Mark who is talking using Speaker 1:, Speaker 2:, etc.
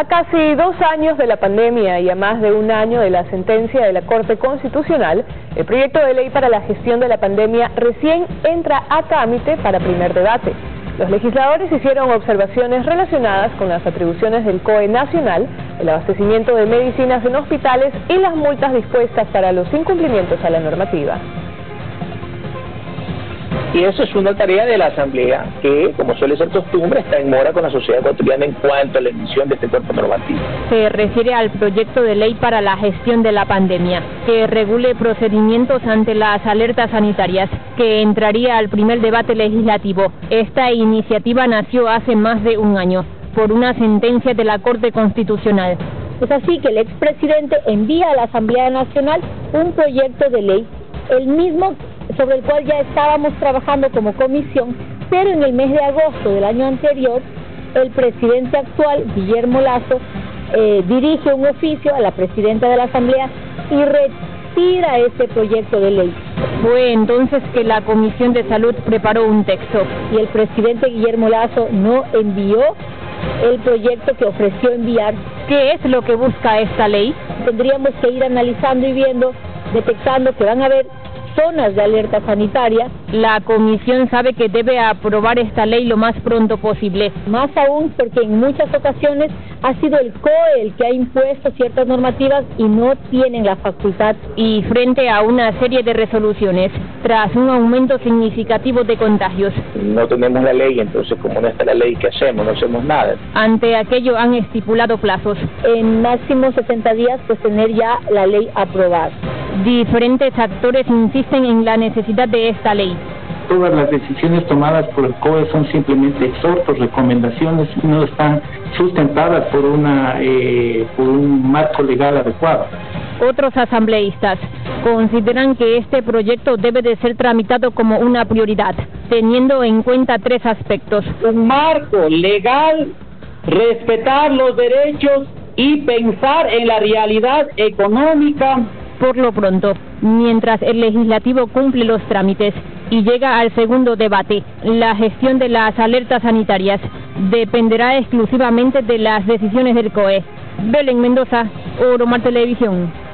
Speaker 1: casi 2 años de la pandemia y a más de 1 año de la sentencia de la Corte Constitucional, el proyecto de ley para la gestión de la pandemia recién entra a trámite para primer debate. Los legisladores hicieron observaciones relacionadas con las atribuciones del COE nacional, el abastecimiento de medicinas en hospitales y las multas dispuestas para los incumplimientos a la normativa.
Speaker 2: Y eso es una tarea de la Asamblea que, como suele ser costumbre, está en mora con la sociedad ecuatoriana en cuanto a la emisión de este cuerpo normativo.
Speaker 3: Se refiere al proyecto de ley para la gestión de la pandemia, que regule procedimientos ante las alertas sanitarias, que entraría al primer debate legislativo. Esta iniciativa nació hace más de 1 año, por una sentencia de la Corte Constitucional.
Speaker 4: Es así que el expresidente envía a la Asamblea Nacional un proyecto de ley, el mismo sobre el cual ya estábamos trabajando como comisión, pero en el mes de agosto del año anterior, el presidente actual, Guillermo Lasso, dirige un oficio a la presidenta de la Asamblea y retira este proyecto de ley.
Speaker 3: Fue entonces que la Comisión de Salud preparó un texto.
Speaker 4: Y el presidente Guillermo Lasso no envió el proyecto que ofreció enviar.
Speaker 3: ¿Qué es lo que busca esta ley?
Speaker 4: Tendríamos que ir analizando y viendo, detectando que van a haber zonas de alerta sanitaria.
Speaker 3: La comisión sabe que debe aprobar esta ley lo más pronto posible.
Speaker 4: Más aún porque en muchas ocasiones ha sido el COE el que ha impuesto ciertas normativas y no tienen la facultad.
Speaker 3: Y frente a una serie de resoluciones, tras un aumento significativo de contagios.
Speaker 2: No tenemos la ley, entonces como no está la ley, ¿qué hacemos? No hacemos nada.
Speaker 3: Ante aquello han estipulado plazos.
Speaker 4: En máximo 60 días, pues tener ya la ley aprobada.
Speaker 3: Diferentes actores insisten en la necesidad de esta ley.
Speaker 5: Todas las decisiones tomadas por el COE son simplemente exhortos, recomendaciones, y no están sustentadas por un marco legal adecuado.
Speaker 3: Otros asambleístas consideran que este proyecto debe de ser tramitado como una prioridad, teniendo en cuenta 3 aspectos.
Speaker 6: Un marco legal, respetar los derechos y pensar en la realidad económica.
Speaker 3: Por lo pronto, mientras el legislativo cumple los trámites y llega al segundo debate, la gestión de las alertas sanitarias dependerá exclusivamente de las decisiones del COE. Belén Mendoza, Oromar Televisión.